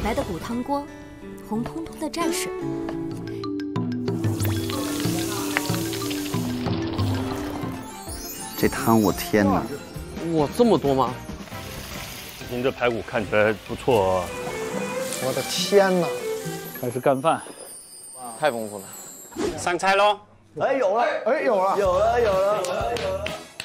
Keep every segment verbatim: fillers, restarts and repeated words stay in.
白的骨汤锅，红彤彤的蘸水。 这汤我天哪！ 哇，这么多吗？ 您这排骨看起来不错哦。 我的天哪！ 还是干饭， 太丰富了。上菜喽！ 哎，有了，哎，有了，有了，有了，有了，有了。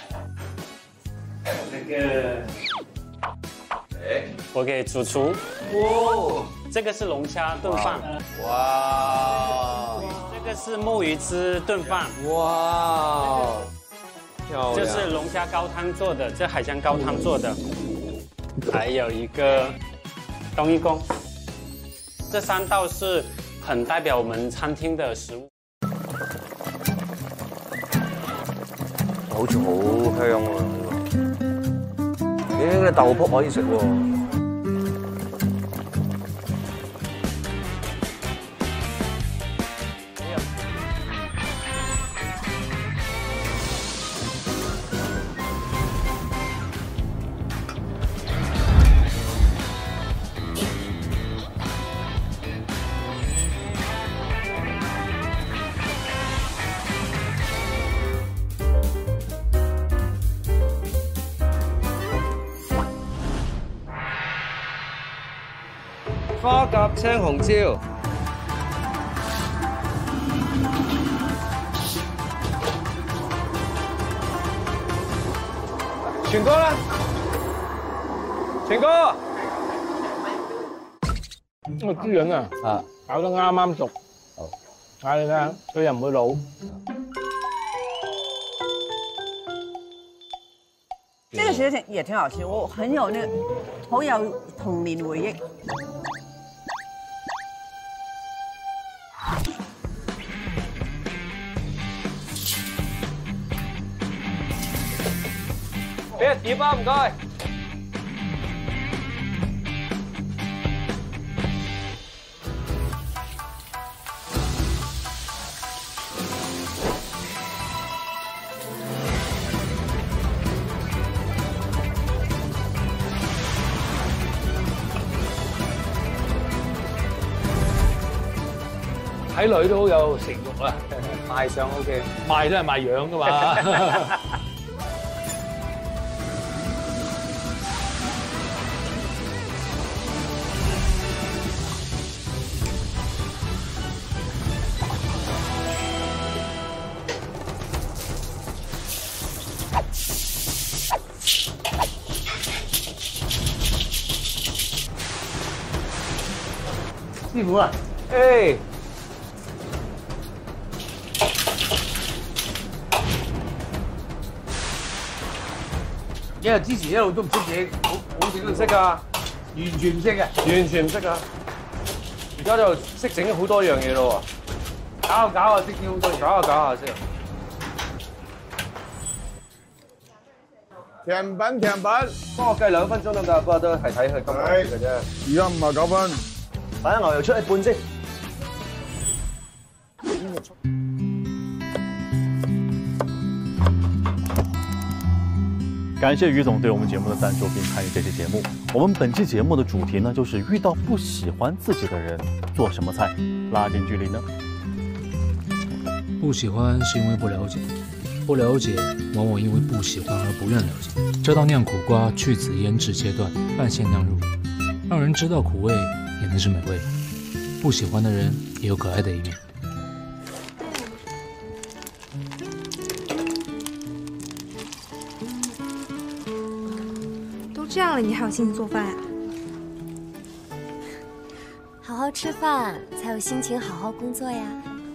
那个，哎，我给主厨。哇，这个是龙虾炖饭。哇，这个是木鱼汁炖饭。哇，漂亮。这是龙虾高汤做的，这海鲜高汤做的。还有一个冬阴功。这三道是很代表我们餐厅的食物。 好似好香喎！咦，嗰啲豆卜可以食喎。花甲青紅椒，全哥咧，全哥， 呢個豬潤啊，啊搞得啱啱熟，嗌你聽，佢又唔會老。 這個其實也挺好吃，我很有那好有童年回憶。 俾一碟啊，唔該。 睇女都好有食慾啊， 賣相 OK， 賣都係賣樣噶嘛。師傅啊， 誒。 因為之前一路都唔識嘢，好好整都唔識㗎，完全唔識嘅， 完全唔識啊！而家就識整好多樣嘢咯喎，搞下搞下識叫好多，搞下搞下識。 甜品甜品， 幫我計兩分鐘得唔得？不過都係睇佢今日嘅啫。 而家五十九分， 擺啲牛油出一半先。 感谢于总对我们节目的赞助并参与这期节目。我们本期节目的主题呢，就是遇到不喜欢自己的人，做什么菜拉近距离呢？ 不喜欢是因为不了解，不了解往往因为不喜欢而不愿了解。这道酿苦瓜去籽腌制阶段，半鲜酿入，让人知道苦味也能是美味。不喜欢的人也有可爱的一面。 这样了，你还有心情做饭呀？ 好好吃饭，才有心情好好工作呀。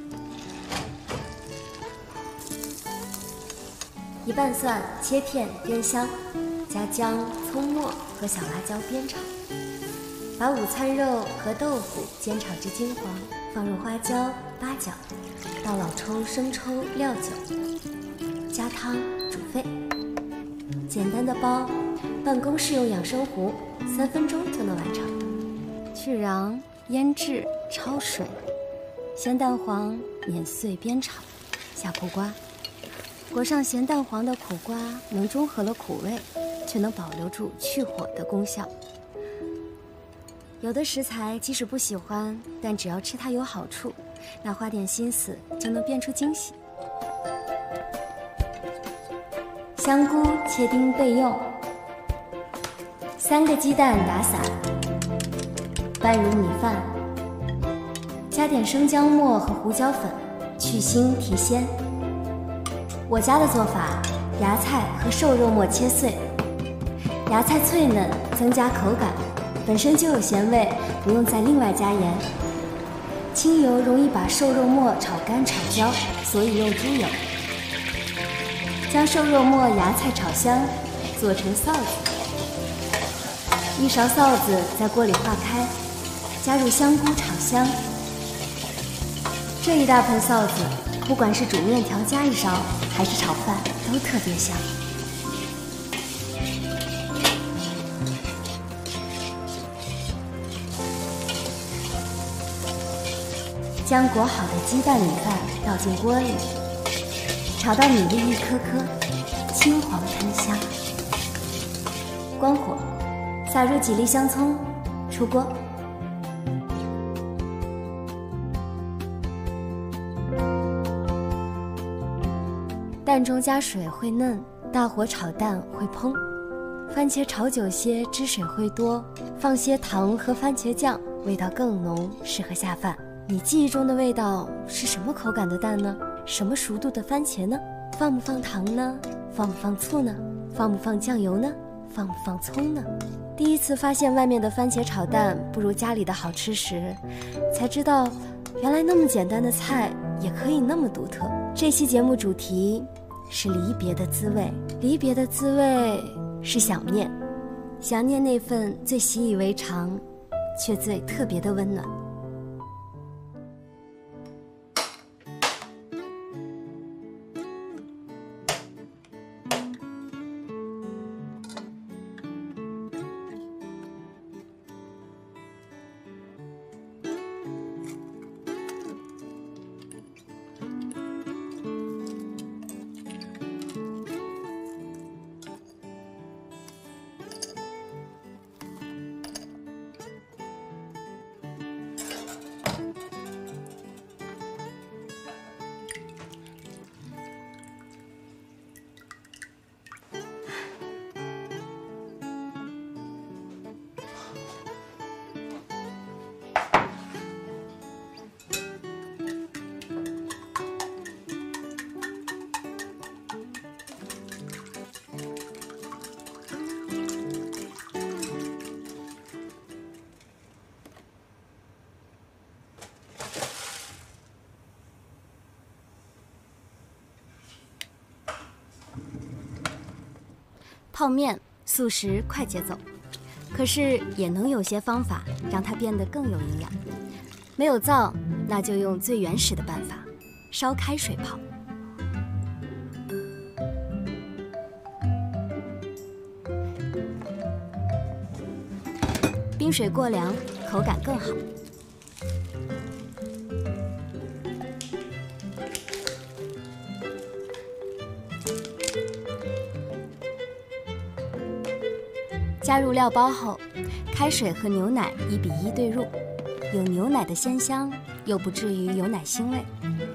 一瓣蒜切片煸香，加姜、葱末和小辣椒煸炒，把午餐肉和豆腐煎炒至金黄，放入花椒、八角、倒老抽、生抽、料酒，加汤煮沸。简单的煲。 办公室用养生壶，三分钟就能完成。去瓤、腌制、焯水，咸蛋黄碾碎煸炒，下苦瓜，裹上咸蛋黄的苦瓜能中和了苦味，却能保留住去火的功效。 有的食材即使不喜欢，但只要吃它有好处，那花点心思就能变出惊喜。香菇切丁备用，三个鸡蛋打散，拌入米饭，加点生姜末和胡椒粉，去腥提鲜。我家的做法，芽菜和瘦肉末切碎，芽菜脆嫩，增加口感，本身就有咸味，不用再另外加盐。清油容易把瘦肉末炒干炒焦，所以用猪油。将瘦肉末、芽菜炒香，做成臊子。一勺臊子在锅里化开，加入香菇炒香。这一大盆臊子，不管是煮面条加一勺，还是炒饭，都特别香。将裹好的鸡蛋米饭倒进锅里，炒到米粒一颗颗，青黄喷香。关火，撒入几粒香葱，出锅。蛋中加水会嫩，大火炒蛋会蓬。番茄炒久些，汁水会多，放些糖和番茄酱，味道更浓，适合下饭。你记忆中的味道是什么口感的蛋呢？什么熟度的番茄呢？放不放糖呢？放不放醋呢？放不放酱油呢？放不放葱呢？第一次发现外面的番茄炒蛋不如家里的好吃时，才知道原来那么简单的菜也可以那么独特。这期节目主题是离别的滋味，离别的滋味是想念，想念那份最习以为常却最特别的温暖。泡面速食快节奏，可是也能有些方法让它变得更有营养。没有灶，那就用最原始的办法，烧开水泡。冰水过凉，口感更好。加入料包后，开水和牛奶一比一兑入，有牛奶的鲜香，又不至于有奶腥味。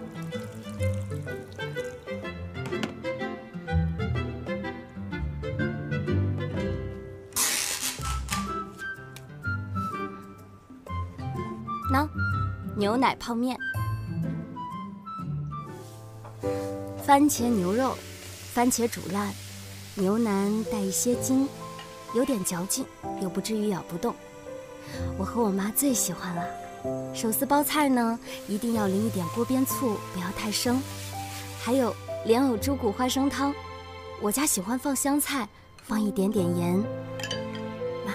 喏，牛奶泡面，番茄牛肉，番茄煮烂，牛腩带一些筋。有点嚼劲，又不至于咬不动。我和我妈最喜欢了。手撕包菜呢，一定要淋一点锅边醋，不要太生。还有莲藕猪骨花生汤，我家喜欢放香菜，放一点点盐。妈，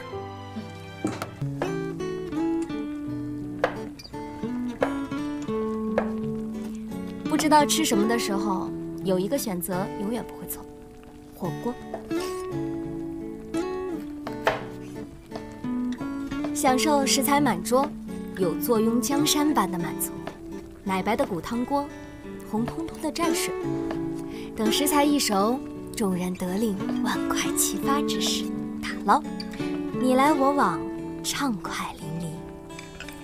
不知道吃什么的时候，有一个选择永远不会错，火锅。享受食材满桌，有坐拥江山般的满足。奶白的骨汤锅，红彤彤的蘸水。等食材一熟，众人得令，万快齐发之时，打捞，你来我往，畅快淋漓。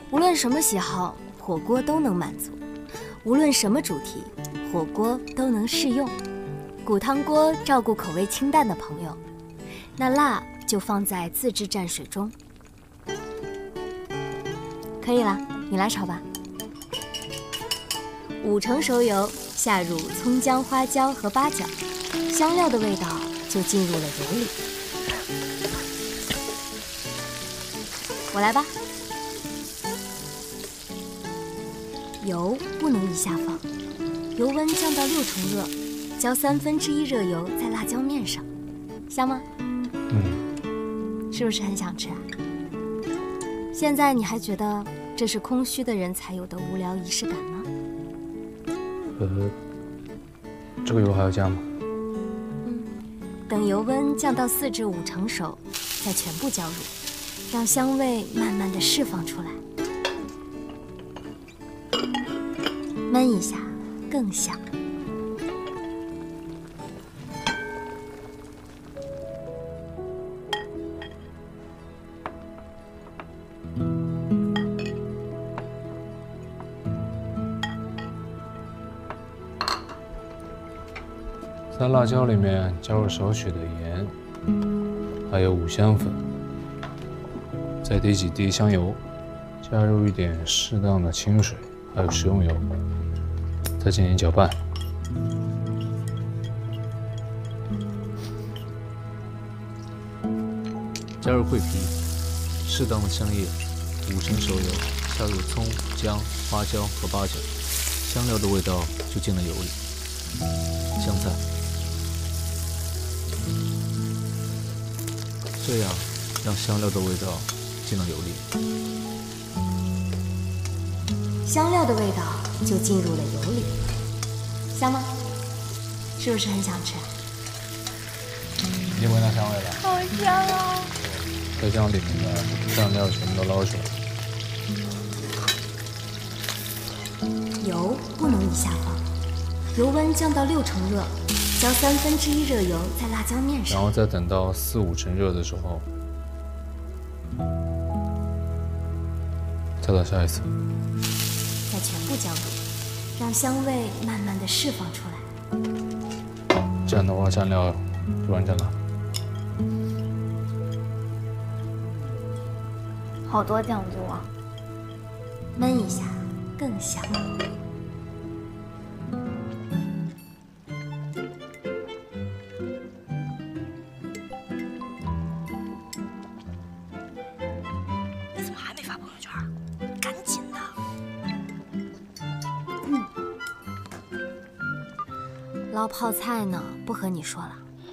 无论什么喜好，火锅都能满足；无论什么主题，火锅都能适用。骨汤锅照顾口味清淡的朋友，那辣就放在自制蘸水中。可以了，你来炒吧。五成熟油下入葱姜花椒和八角，香料的味道就进入了油里。我来吧。油不能一下放，油温降到六成热，浇三分之一热油在辣椒面上，香吗？ 嗯。 是不是很想吃啊？现在你还觉得这是空虚的人才有的无聊仪式感吗？ 呃，这个油还要加吗？ 嗯，等油温降到四至五成熟，再全部浇入，让香味慢慢的释放出来。焖一下，更香。 在辣椒里面加入少许的盐，还有五香粉，再滴几滴香油，加入一点适当的清水，还有食用油，再进行搅拌。加入桂皮，适当的香叶，五成熟油，下入葱、姜、花椒和八角，香料的味道就进了油里。香菜。这样让香料的味道进了油里， 香料的味道就进入了油里，香吗？是不是很想吃啊？ 已经闻到香味了， 好香啊！ 再将里面的蘸料全部都捞出来。 油不能一下放，油温降到六成热。浇三分之一热油在辣椒面上， 然后再等到四五成热的时候，再倒下一次， 再全部浇入，让香味慢慢的释放出来。 这样的话蘸料就完整了。 好多酱油啊！焖一下更香。捞泡菜呢，不和你说了。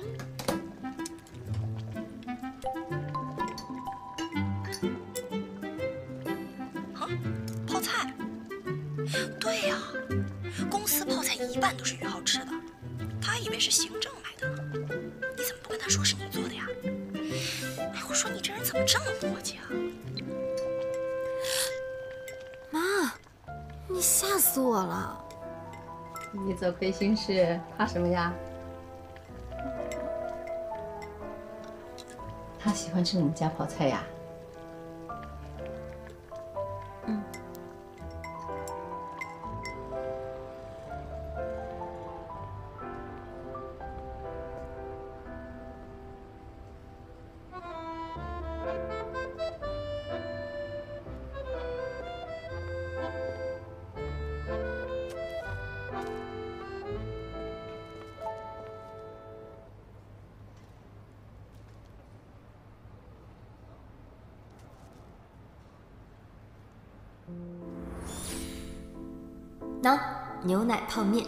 啊，泡菜？对呀，公司泡菜一半都是于浩吃的，他还以为是行政买的呢。你怎么不跟他说是你做的呀？哎，我说你这人怎么这么磨叽啊？ 妈，你吓死我了！ 你做亏心事，怕什么呀？他喜欢吃你们家泡菜呀？ 嗯。喏，牛奶泡面。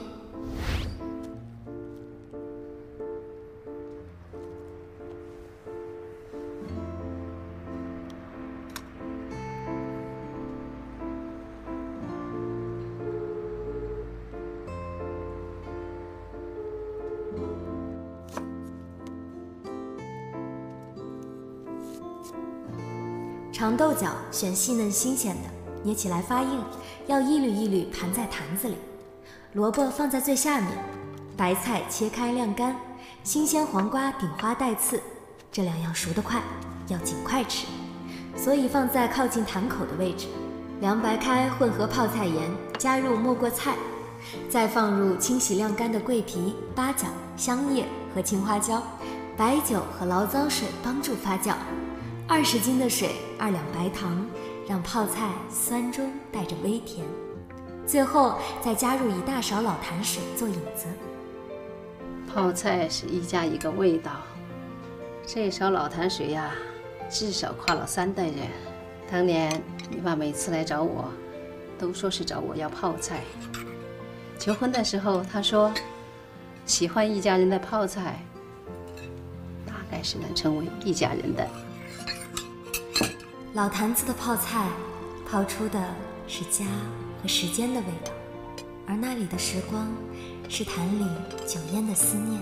长豆角选细嫩新鲜的，捏起来发硬，要一缕一缕盘在坛子里。萝卜放在最下面，白菜切开晾干，新鲜黄瓜顶花带刺，这两样熟得快，要尽快吃，所以放在靠近坛口的位置。 凉白开混合泡菜盐，加入没过菜，再放入清洗晾干的桂皮、八角、香叶和青花椒，白酒和醪糟水帮助发酵。二十斤的水，二两白糖，让泡菜酸中带着微甜。最后再加入一大勺老坛水做引子。 泡菜是一家一个味道，这勺老坛水呀，至少跨了三代人。当年你爸每次来找我，都说是找我要泡菜。求婚的时候，他说喜欢一家人的泡菜，大概是能成为一家人的。 老坛子的泡菜，泡出的是家和时间的味道，而那里的时光，是坛里酒烟的思念。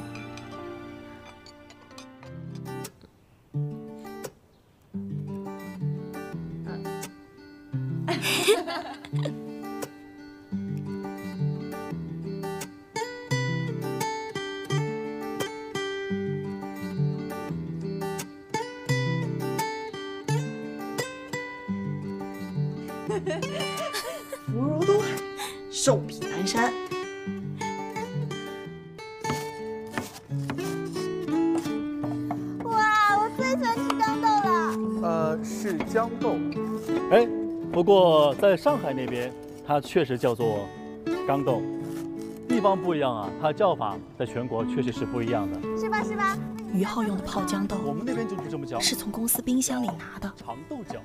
福如东海，寿比南山。 哇，我最喜欢吃豇豆了。 呃，是豇豆。哎，不过在上海那边，它确实叫做豇豆，地方不一样啊，它叫法在全国确实是不一样的。 是吧？是吧？ 于浩用的泡豇豆， 我们那边就是这么叫， 是从公司冰箱里拿的。 长豆角。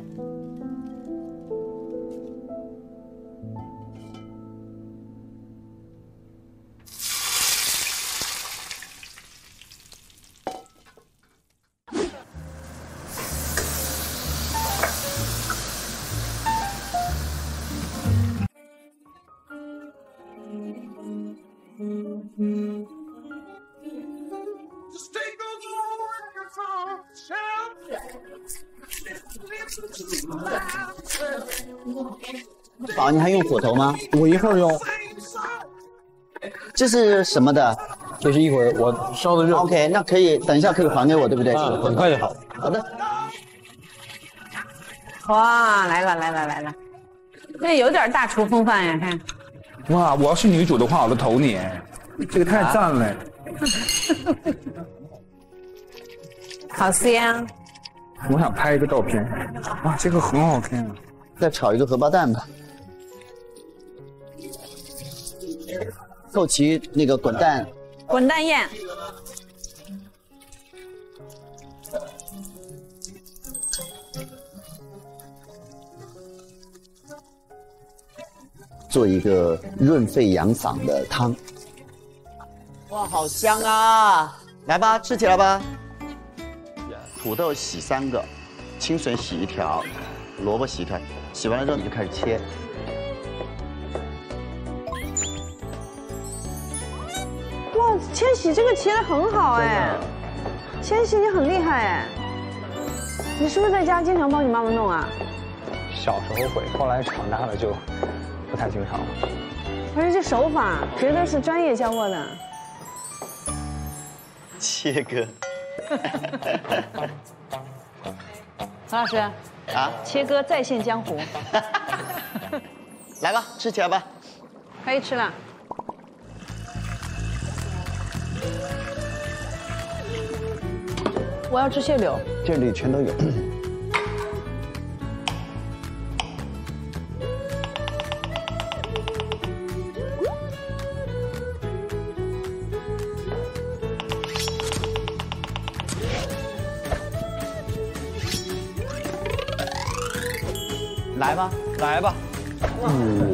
宝，你还用火头吗？ 我一会儿用。 这是什么的？ 这是一会儿我烧的热。 OK， 那可以，等一下可以还给我，对不对？ 啊，很快就好。 好的。 哇，来了来了来了，那有点大厨风范呀，看。 哇，我要是女主的话，我都投你，这个太赞了。 好香。 我想拍一个照片。哇，这个很好看啊。 再炒一个荷包蛋吧。凑齐那个滚蛋。 滚蛋宴。 做一个润肺养嗓的汤。哇，好香啊！来吧，吃起来吧。土豆洗三个，青笋洗一条，萝卜洗一条。洗完了之后你就开始切。 哇，千玺这个切的很好哎，千玺你很厉害哎，你是不是在家经常帮你妈妈弄啊？ 小时候会，后来长大了就不太经常了。 而且这手法绝对是专业教过的。 切割。 何老师啊， 切割再现江湖。 来吧，吃起来吧。 可以吃了。我要吃蟹柳。 这里全都有。来吧， 来吧。 哇！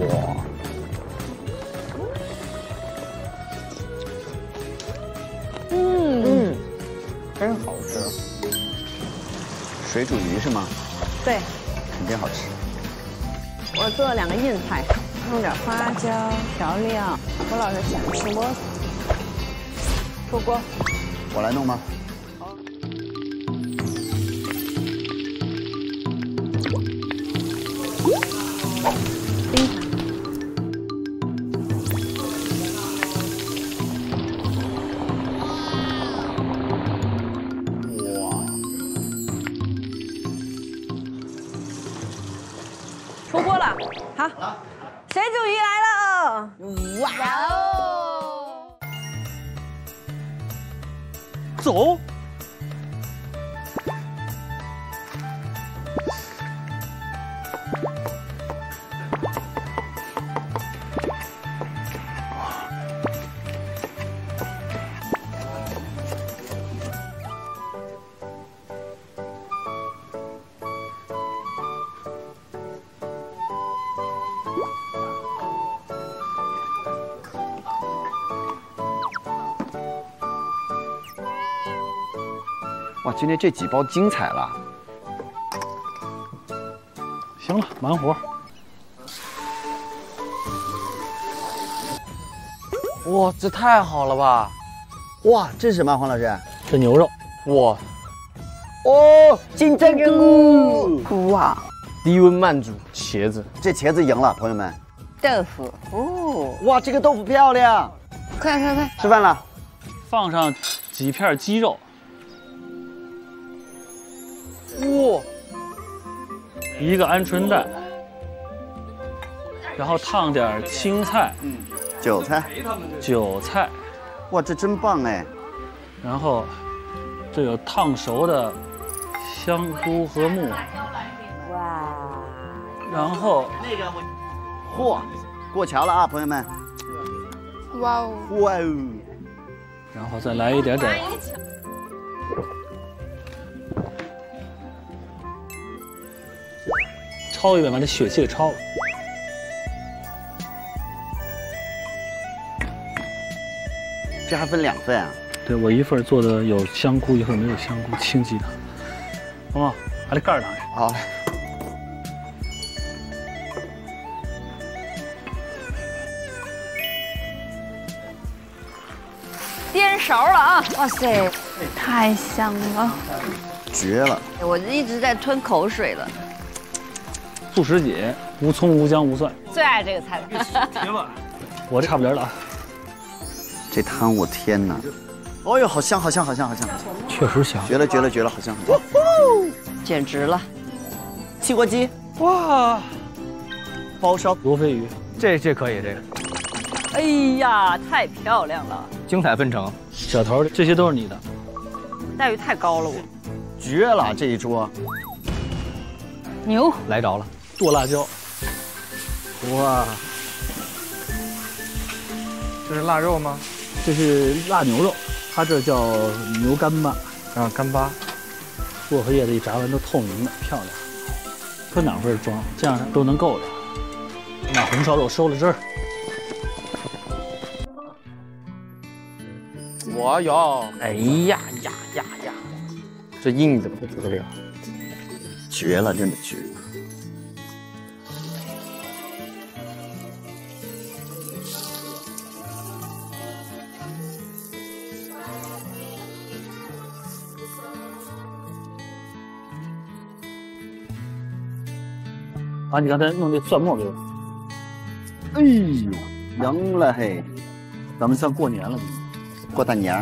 嗯嗯， 真好吃。 水煮鱼是吗？ 对， 肯定好吃。 我做了两个硬菜，弄点花椒调料。我老是喜欢吃窝子。出锅。 我来弄吗？ 出锅了，好，水煮鱼来了，哇哦！ 走。 哇，今天这几包精彩了。 行了，忙活。 哇，这太好了吧！ 哇，这是什么，黄老师？ 这牛肉。 哇！ 哦，金针菇。 哇！ 低温慢煮茄子， 这茄子赢了，朋友们。 豆腐。哦。 哇，这个豆腐漂亮。 快快快！ 吃饭了。 放上几片鸡肉。 哇！ 一个鹌鹑蛋，然后烫点青菜， 嗯，韭菜， 韭菜， 哇，这真棒哎！ 然后这有烫熟的香菇和木耳，哇！然后那个我，嚯，过桥了啊，朋友们！ 哇哦！ 哇哦！ 然后再来一点点。焯一遍，把这血气给焯了。 这还分两份啊？ 对，我一份做的有香菇，一份没有香菇，清鸡汤。好吗？把这盖儿拿上。 好。 颠勺了啊！哇塞，太香了， 绝了！ 我一直在吞口水了。 素食姐，无葱无姜无蒜， 最爱这个菜了。 别吧，我这差不离了啊。 这汤，我天哪！哦呦，好香，好香，好香，好香！ 确实香， 绝了，绝了，绝了，好香，好香！ 简直了！ 汽锅鸡， 哇！ 包烧罗非鱼， 这这可以，这个。 哎呀，太漂亮了！ 精彩纷呈。 小头，这些都是你的。 待遇太高了，我。 绝了，这一桌。 牛来着了， 剁辣椒。哇！ 这是腊肉吗？ 这是腊牛肉，它这叫牛干巴。 啊，干巴。 薄荷叶子一炸完都透明的，漂亮。分两份装，这样都能够着。把红烧肉收了汁儿。 我有，哎呀呀呀呀，这硬的不得了， 绝了，真的绝了！ 把你刚才弄那蒜末给我。 哎呦，赢了嘿！ 咱们算过年了， 过大年儿。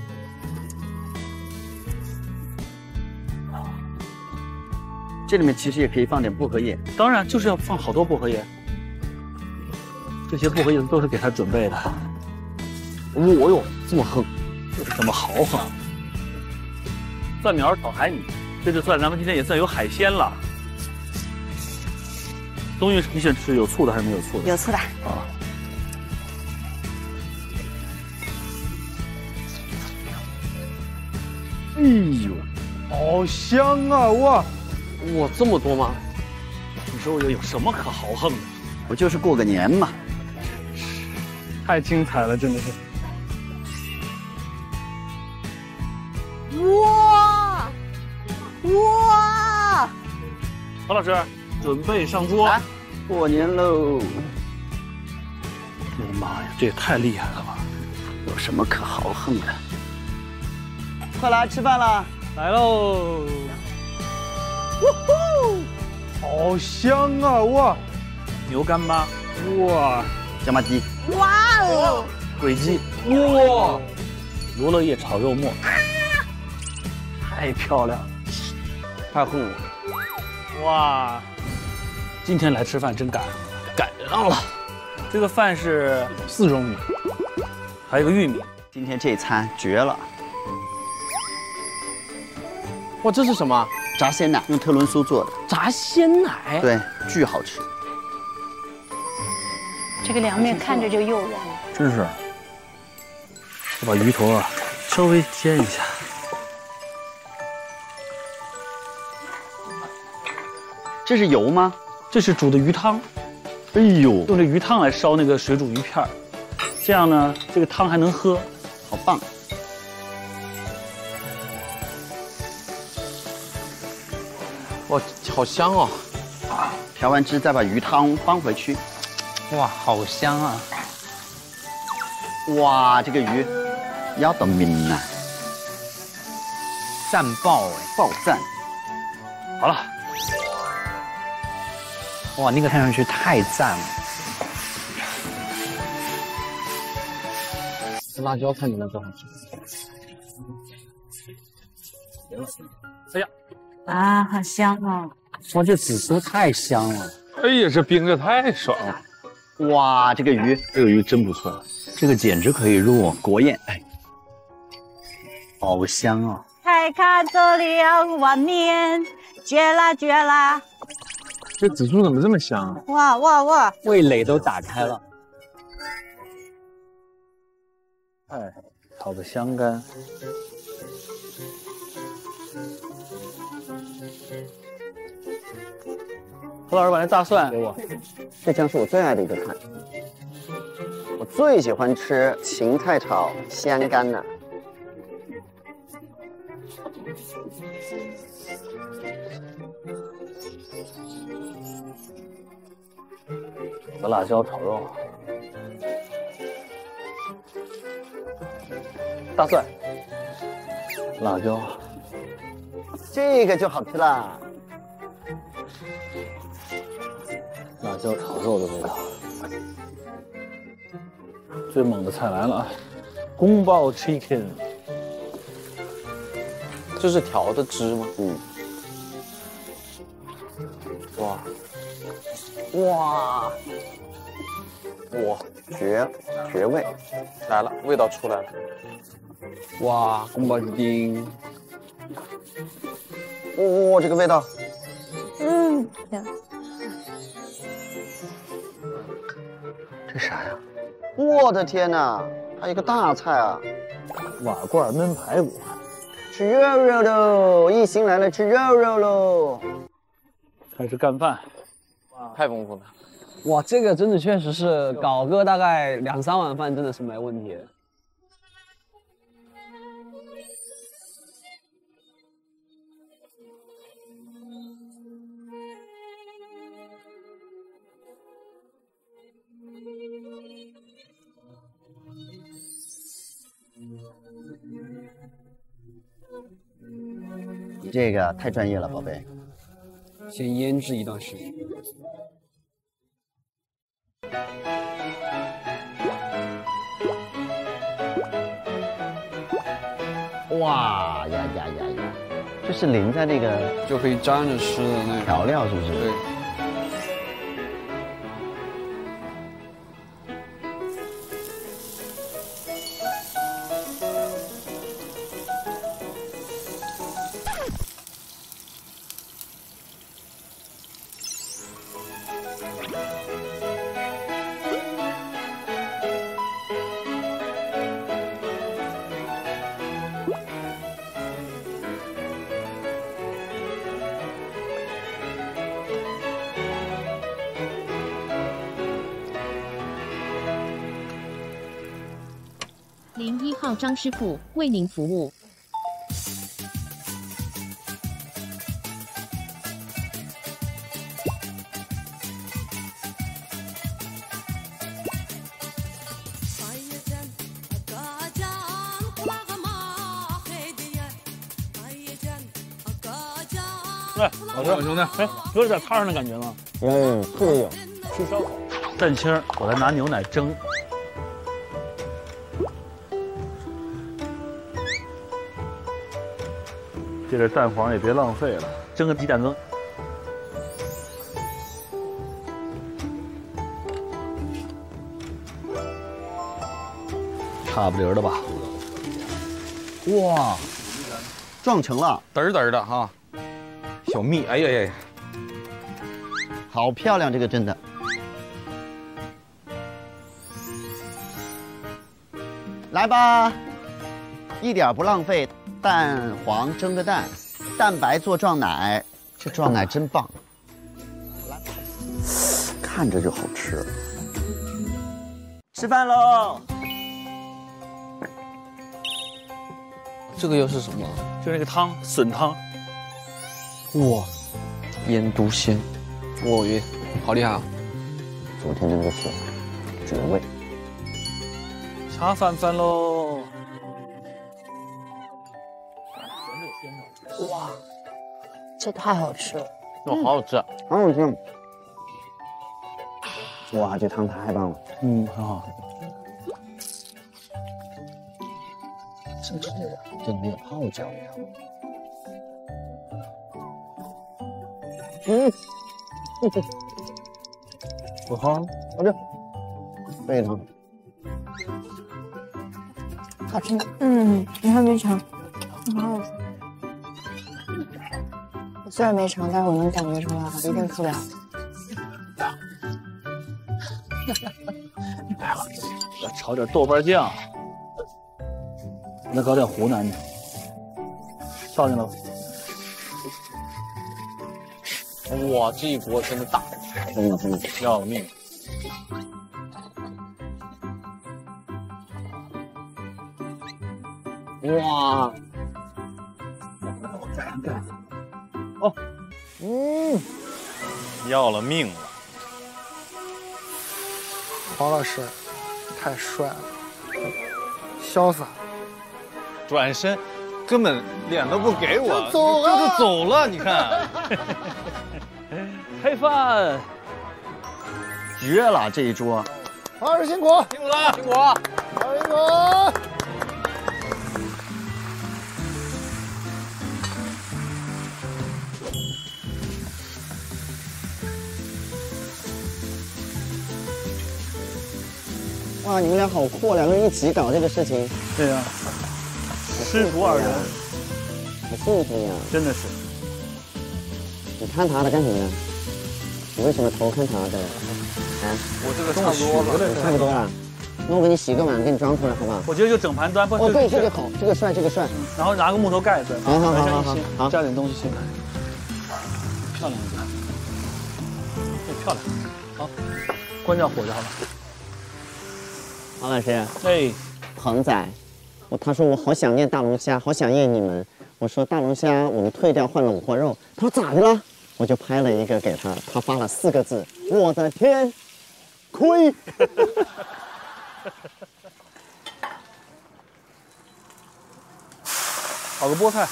这里面其实也可以放点薄荷叶， 当然就是要放好多薄荷叶。这些薄荷叶都是给他准备的。哦哟，这么横，就是这么豪横。蒜苗炒海米，这就算咱们今天也算有海鲜了。东西你喜欢吃有醋的还是没有醋的？ 有醋的。 啊。 哎呦，好香啊！哇哇，这么多吗？ 你说我有什么可豪横的？ 不就是过个年嘛。 太精彩了，真的是。 哇哇！ 何老师，准备上桌。 来，过年喽！ 我的妈呀，这也太厉害了吧！ 有什么可豪横的？快来吃饭啦！ 来喽！ 呜呼，好香啊！哇， 牛干巴，哇， 椒麻鸡， 哇哦， 鬼鸡， 哇， 罗勒叶炒肉末，太漂亮， 太厚了。 哇， 今天来吃饭真赶赶上了。这个饭是四种米，还有个玉米。 今天这餐绝了！ 哇，这是什么？ 炸鲜奶，用特仑苏做的。 炸鲜奶？ 对，巨好吃。 这个凉面看着就诱人。 真是。我把鱼头啊稍微煎一下。 这是油吗？ 这是煮的鱼汤。 哎呦， 用这鱼汤来烧那个水煮鱼片儿，这样呢，这个汤还能喝， 好棒！ 哇，好香哦！ 调完汁再把鱼汤放回去。 哇，好香啊！ 哇，这个鱼要得命啊！ 赞爆哎， 爆赞！ 好了。 哇，那个看上去太赞了！ 辣椒看起来多好吃。 行了，哎呀， 啊，好香哦！ 哇，这紫苏太香了！ 哎呀，这冰着太爽了！ 哇，这个鱼， 这个鱼真不错， 这个简直可以入国宴。哎， 好香啊！ 太看这两碗面，绝啦绝啦！ 这紫苏怎么这么香啊？ 哇哇哇！ 味蕾都打开了。 哎，炒个香干。何老师把那大蒜给我。 这将是我最爱的一个菜。我最喜欢吃芹菜炒香干了。 和辣椒炒肉，大蒜、辣椒， 这个就好吃了。 辣椒炒肉的味道，最猛的菜来了啊！宫爆 chicken， 这是调的汁吗？ 嗯。 哇。 哇，哇，绝绝味！ 来了，味道出来了。哇，宫保鸡丁。 哇，这个味道。 嗯， 这啥呀？我的天哪，还有一个大菜啊！ 瓦罐焖排骨。 吃肉肉喽！一行来了，吃肉肉喽！ 开始干饭。 太丰富了， 哇，这个真的确实是搞个大概两三碗饭，真的是没问题的。 你这个太专业了，宝贝。 先腌制一段时间。 哇呀呀呀呀！这是淋在那个就可以沾着吃的那个调料，是不是？ 对。 零一号张师傅为您服务。 哎，老师，兄弟，哎，有点汤上的感觉吗？ 嗯，特别有。 吃烧烤，蛋清，我来拿牛奶蒸。这个蛋黄也别浪费了，蒸个鸡蛋羹。 差不离的吧？哇， 撞成了， 嘚儿嘚儿的哈，小蜜，哎呀呀， 好漂亮，这个真的。来吧，一点不浪费，蛋黄蒸个蛋，蛋白做撞奶，这撞奶真棒，看着就好吃。吃饭喽！ 这个又是什么？ 就那个汤，笋汤。 哇，腌笃鲜，我晕，好厉害啊！ 昨天的那个水，绝味。 茶饭饭喽！ 哇，这太好吃了！ 哇，好好吃， 好好吃！哇，这汤太棒了。 嗯，很好。 这这这没有泡脚呀。嗯， 不好， 好吃，非常好吃。嗯，你还没尝，好好吃。我虽然没尝，但是我能感觉出来，一定特别好吃。 要炒点豆瓣酱，再搞点湖南的，倒进来吧。 哇，这一锅真的大， 真的真的要命！ 哇， 哦， 嗯， 要了命了！ 黄老师太帅了，潇洒， 转身根本脸都不给我， 就走了， 就走了。你看，黑饭绝了这一桌。 黄老师辛苦， 辛苦了，辛苦， 黄老师辛苦。 哇，你们俩好酷，两个人一起搞这个事情。 对呀、啊，师徒二人， 好幸福呀！ 真的是。 你看他的干什么呀？你为什么偷看他的？啊？ 我这个差不多了， 差不多了。那我给你洗个碗，给你装出来，好吧？ 我觉得就整盘端。 哦，对，这个好，这个帅，这个帅。 然后拿个木头盖子， 好好好好好，好， 加点东西进来，漂亮一点，对，漂亮。好，关掉火就好了。 黄老师， 哎， 鹏仔，我他说我好想念大龙虾，好想念你们。我说大龙虾我们退掉换冷锅肉，他说咋的了？我就拍了一个给他，他发了四个字：我的天，亏。 炒个菠菜。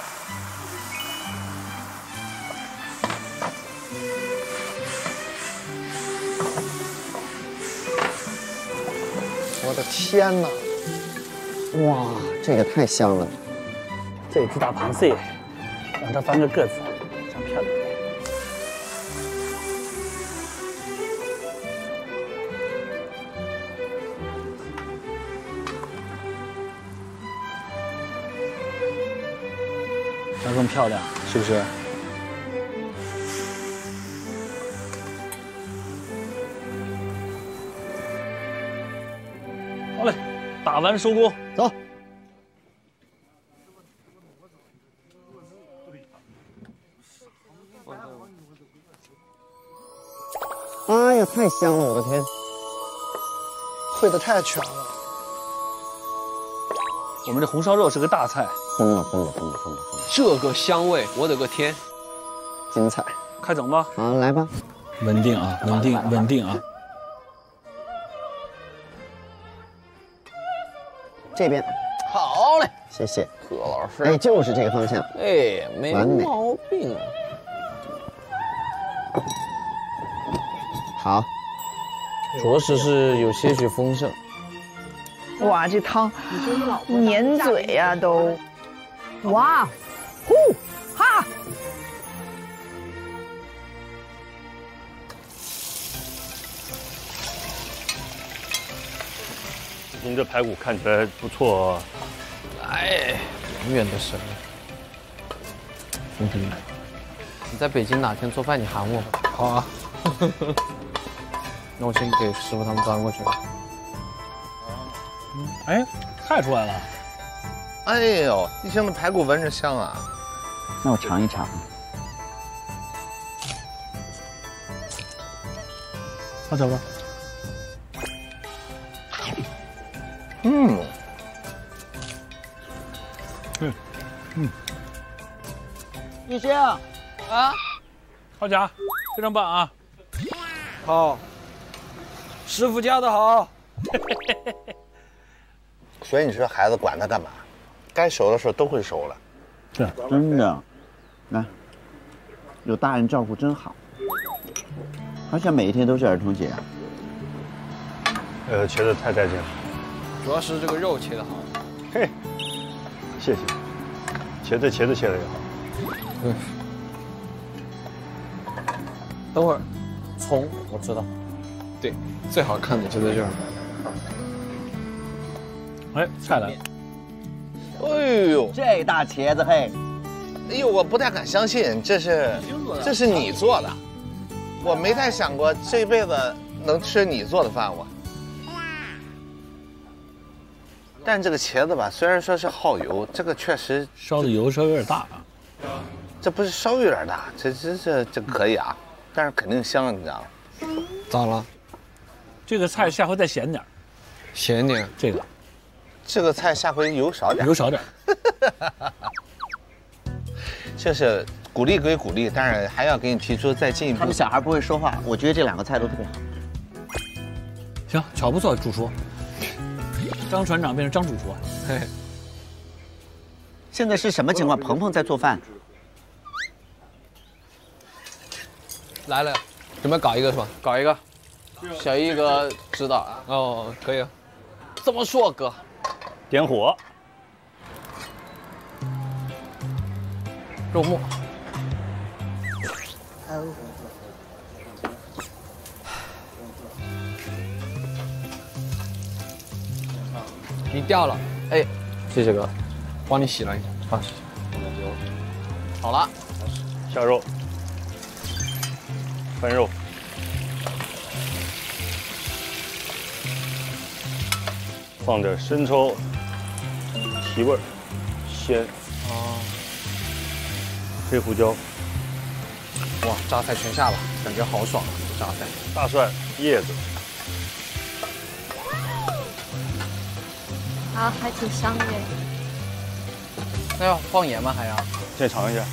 我的天哪！ 哇，这个太香了！ 这只大螃蟹，让它翻个个子，这样漂亮。这样更漂亮，是不是？好嘞，打完收锅， 走。哎呀，太香了！我的天， 烩的太全了。 我们这红烧肉是个大菜， 疯了疯了疯了疯了疯了！ 这个香味，我的个天， 精彩！ 开整吧。 好，来吧。 稳定啊，稳定，稳定啊。 这边， 好嘞， 谢谢何老师。 哎，就是这个方向， 哎，没毛病啊。 好， 着实是有些许丰盛。 哇，这汤粘嘴呀、啊、都，哇，呼哈！ 您这排骨看起来不错哦。 哎，永远的神。嗯哼，你在北京哪天做饭你喊我吧。好啊。那我先给师傅他们端过去。 哎，菜出来了。 哎呦，一箱的排骨闻着香啊！ 那我尝一尝。 好小子。 嗯。 嗯嗯。 玉兴啊， 好家，非常棒啊！ 好，师傅教的好。 所以你说孩子管他干嘛？该熟的时候都会熟了。 是，真的。来，有大人照顾真好。好像每一天都是儿童节啊。 呃，切的太带劲了。 主要是这个肉切的好。 嘿，谢谢。茄子茄子切的也好。 对。等会儿，葱我知道。对，最好看的就在这儿。 哎，菜来了。 哎呦， 这大茄子嘿！ 哎呦，我不太敢相信，这是这是你做的，我没太想过这辈子能吃你做的饭我。但这个茄子吧，虽然说是耗油，这个确实烧的油稍微有点大啊。 这不是稍微有点大，这这这这可以啊，但是肯定香，你知道吗？ 咋了？ 这个菜下回再咸点咸点。 这个， 这个菜下回油少点。 油少点。 就是鼓励归鼓励，但是还要给你提出再进一步。 他们小孩不会说话，我觉得这两个菜都特别好。 行，巧不错，主厨。张船长变成张主厨啊！ 嘿，现在是什么情况？鹏鹏在做饭。 来了，准备搞一个是吧？搞一个。小一哥知道哦，可以。怎么说，哥？ 点火。 肉末。你掉了，哎，谢谢哥，帮你洗了一下，好，谢谢。好了， 下肉，分肉，放点生抽，提味儿，鲜， 哦， 黑胡椒， 哇，榨菜全下了，感觉好爽啊！榨菜， 大蒜、叶子。 啊，还挺香的。 那要放盐吗？还要？ 再尝一下。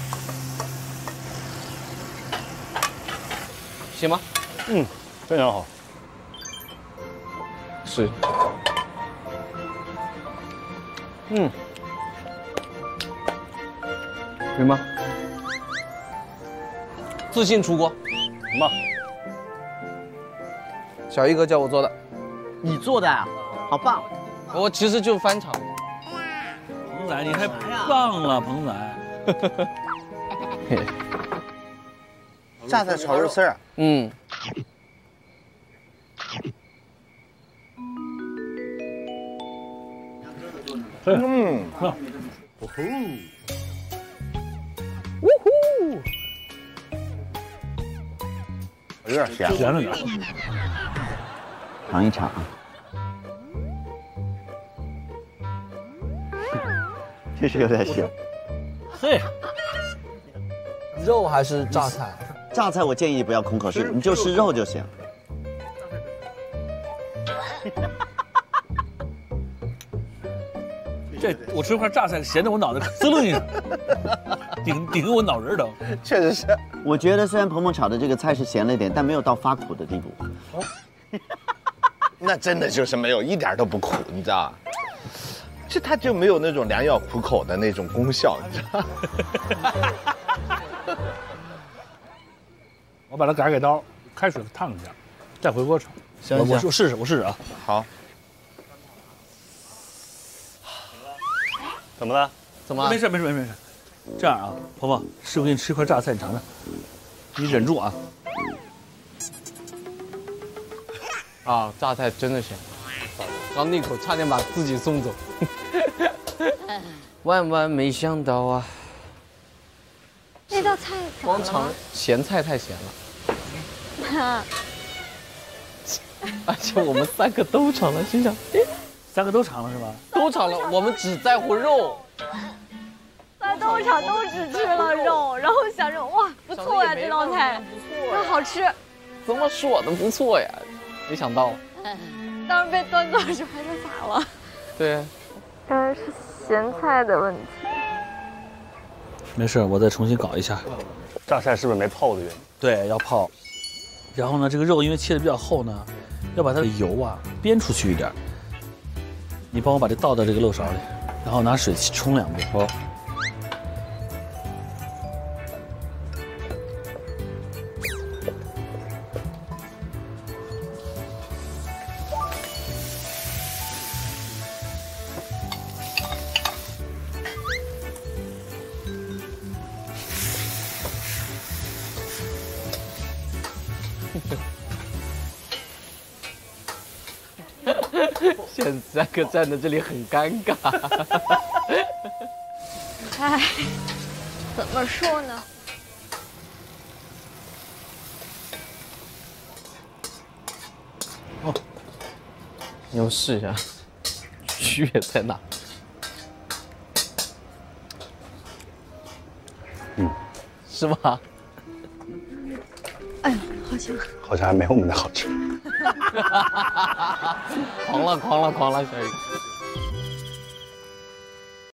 行吗？ 嗯，非常好。 是。 嗯。 行吗？自信出锅。 妈。 小一哥教我做的。 你做的啊？好棒！ 我其实就翻炒。 鹏仔，你太棒了，鹏仔。 榨菜炒肉丝儿。 嗯。 嗯。 哦呼。 呜呼。 有点咸。 咸了点。 尝一尝啊。确实有点咸。 嘿， 肉还是榨菜？ 榨菜我建议不要空口吃，你就吃肉就行。 这我吃块榨菜，咸的我脑袋滋楞一下，顶顶我脑仁疼。 确实是， 我觉得虽然鹏鹏炒的这个菜是咸了一点，但没有到发苦的地步。 那真的就是没有，一点都不苦，你知道吧？这它就没有那种良药苦口的那种功效，你知道吗？ 我把它改改刀，开水烫一下，再回锅炒。 行我我试试，我试试啊。 好。 怎么了？ 怎么了？ 没事没事没事没事。这样啊，鹏鹏，师傅给你吃一块榨菜，你尝尝。你忍住啊。 啊，榨菜真的咸。 刚那口差点把自己送走。万万没想到啊！ 那道菜光尝咸菜太咸了。 啊！ 而且我们三个都尝了，心想，哎， 三个都尝了是吧？ 都尝了，我们只在乎肉。 三都尝都只吃了肉，然后想着哇，不错呀，这道菜，那好吃。 怎么说的不错呀？没想到， 当时被端走的时候还说咋了？ 对， 当然是咸菜的问题。 没事，我再重新搞一下。 榨菜是不是没泡的原因？ 对，要泡。然后呢，这个肉因为切的比较厚呢，要把它的油啊煸出去一点。你帮我把这倒到这个漏勺里，然后拿水冲两遍。哦。 现在可站在这里很尴尬。 哎，怎么说呢？ 哦，你们试一下，区别在哪？ 嗯， 是吗？ 哎呀，好香！ 好像还没我们的好吃。 狂了，狂了，狂了，小雨。